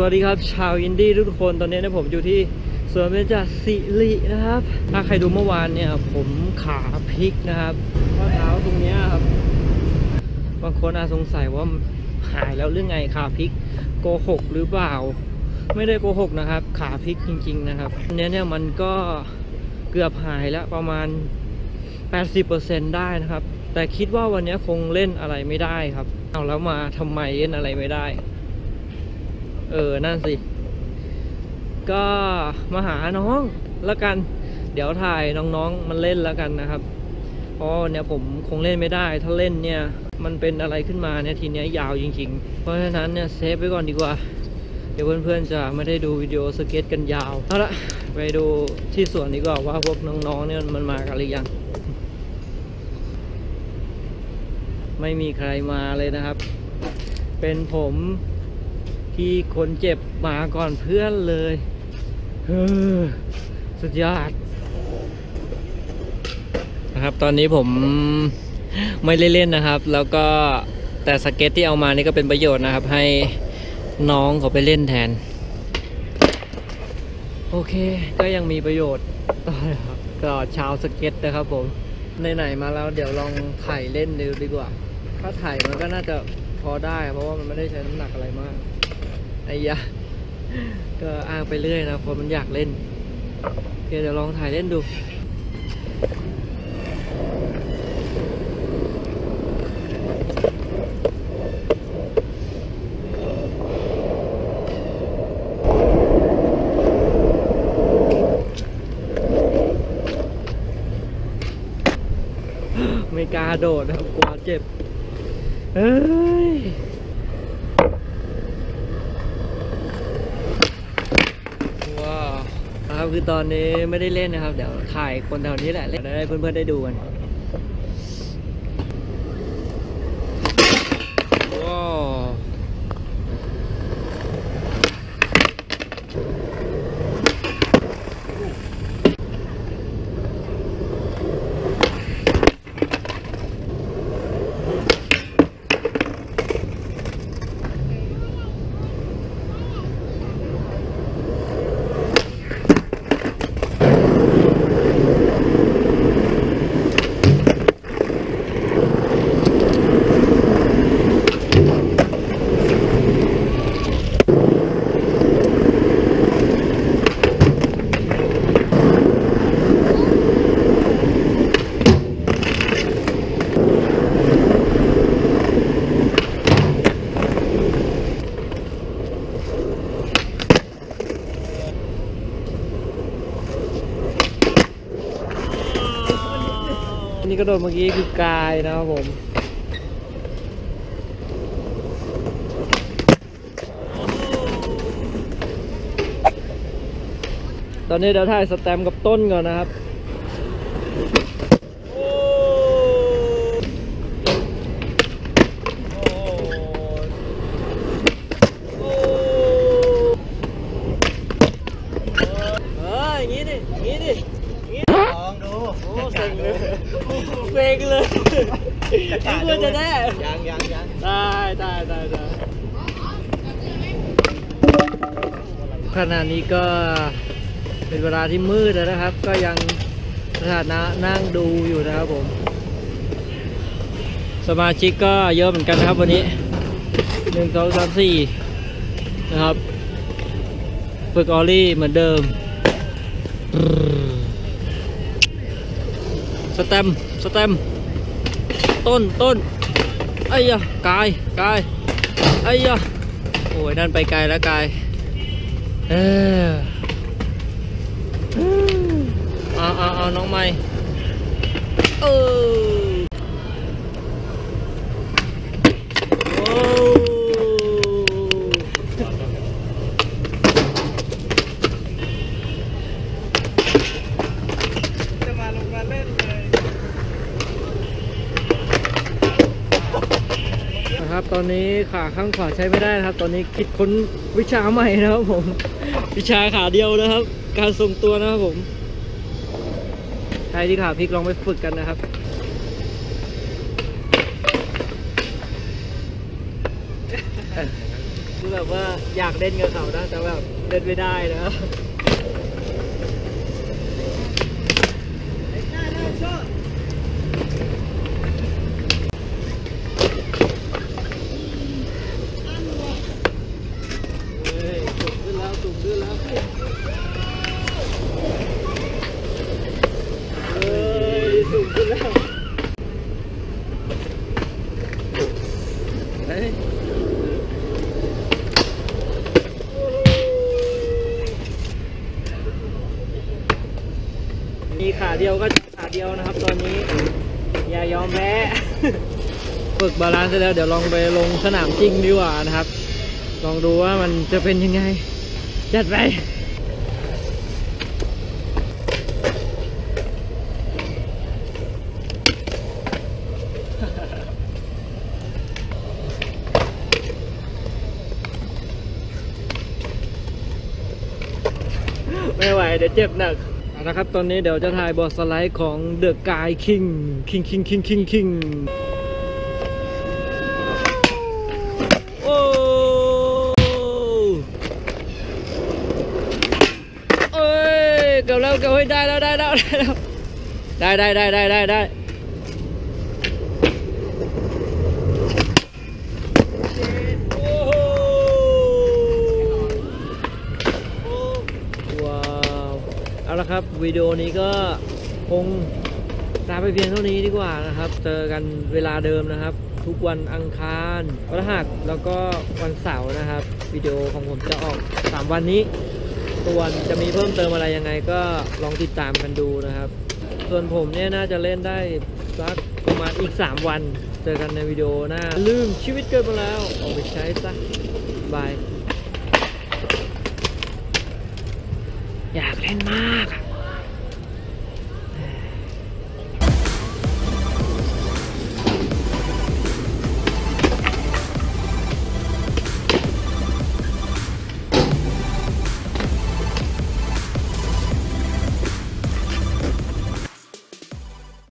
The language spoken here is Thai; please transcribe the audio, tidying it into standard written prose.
วัสดีครับชาวอินดี้ทุกคนตอนนี้ผมอยู่ที่สวนเบญจศิรินะครับถ้าใครดูเมื่อวานเนี่ยผมขาพลิกนะครับข้อเท้าตรงนี้ครับบางคนอาจสงสัยว่าหายแล้วหรือไงขาพลิกโกหกหรือเปล่าไม่ได้โกหกนะครับขาพลิกจริงๆนะครับเนี่ยมันก็เกือบหายแล้วประมาณ 80% ได้นะครับแต่คิดว่าวันนี้คงเล่นอะไรไม่ได้ครับเอาแล้วมาทำไมเล่นอะไรไม่ได้นั่นสิก็มาหาน้องแล้วกันเดี๋ยวถ่ายน้องๆมันเล่นแล้วกันนะครับเพราะเนี่ยผมคงเล่นไม่ได้ถ้าเล่นเนี่ยมันเป็นอะไรขึ้นมาเนี่ยทีเนี้ยยาวจริงๆเพราะฉะนั้นเนี่ยเซฟไว้ก่อนดีกว่าเดี๋ยวเพื่อนๆจะไม่ได้ดูวิดีโอสเก็ตกันยาวเอาละไปดูที่สวนดีกว่าว่าพวกน้องๆเนี่ยมันมากันหรือยังไม่มีใครมาเลยนะครับเป็นผมที่คนเจ็บมาก่อนเพื่อนเลยสุดยอดนะครับตอนนี้ผมไม่ได้เล่นนะครับแล้วก็แต่สเก็ตที่เอามานี่ก็เป็นประโยชน์นะครับให้น้องเขาไปเล่นแทนโอเคก็ยังมีประโยชน์ต่อชาวสเก็ตนะครับผมไหนๆมาแล้วเดี๋ยวลองถ่ายเล่นดูดีกว่าถ้าถ่ายมันก็น่าจะพอได้เพราะว่ามันไม่ได้ใช้น้ำหนักอะไรมากไอ้ยะก็อ้างไปเรื่อยนะคนมันอยากเล่นเดี๋ยวลองถ่ายเล่นดูไม่กล้าโดดครับกลัวเจ็บเฮ้ยว้าวนะครับคือตอนนี้ไม่ได้เล่นนะครับเดี๋ยวถ่ายคนแถวนี้แหละเล่นได้เพื่อนๆได้ดูกันว้าวนี่ก็โดนเมื่อกี้คือกายนะครับผมตอนนี้เดี๋ยวถ่ายสแตมป์กับต้นก่อนนะครับอย่างนี้ดิลองดูโอ้เซ็งเลยเซ็งเลยนี่ควรจะได้ยังได้ขณะนี้ก็เป็นเวลาที่มืดแล้วนะครับก็ยังสถานะนั่งดูอยู่นะครับผมสมาชิกก็เยอะเหมือนกันนะครับวันนี้1 2 3 4นะครับฝึกออลลี่เหมือนเดิมสแตมต้นไอ้ยะกายไอ้ยะโอ้ยนั่นไปไกลแล้วกายเอาน้องใหม่จะมาลงมาเล่นเลยนะครับตอนนี้ขาข้างขวาใช้ไม่ได้นะครับตอนนี้คิดค้นวิชาใหม่นะครับผมวิชาขาเดียวนะครับการทรงตัวนะครับผมใครที่ขาพลิกลองไปฝึกกันนะครับ คือแบบว่าอยากเล่นกับเขานะแต่แบบเล่นไม่ได้นะครับสูงขึ้นแล้วสูงขึ้นแล้วสูงขึ้นแล้วมีขาเดียวก็ขาเดียวนะครับตอนนี้อย่ายอมแพ้ ฝึกบาลานซ์เสร็จแล้วเดี๋ยวลองไปลงสนามจริงดีกว่านะครับลองดูว่ามันจะเป็นยังไงจัดไปไม่ไหวเดี๋ยวเจ็บหนักนะครับตอนนี้เดี๋ยวจะถ่ายบอร์ดสไลด์ของ The Guy King โอ้เอ้ยเกือบแล้วเกือบให้ได้แล้วได้เอาละครับวิดีโอนี้ก็คงลาไปเพียงเท่านี้ดีกว่านะครับเจอกันเวลาเดิมนะครับทุกวันอังคารพฤหัสแล้วก็วันเสาร์นะครับวิดีโอของผมจะออก3วันนี้ตัวนจะมีเพิ่มเติมอะไรยังไงก็ลองติดตามกันดูนะครับส่วนผมเนี่ยน่าจะเล่นได้สักประมาณอีก3วันเจอกันในวิดีโอหน้าลืมชีวิตเกิดมาแล้วเอาไปใช้ซะบายอยากเล่นมาก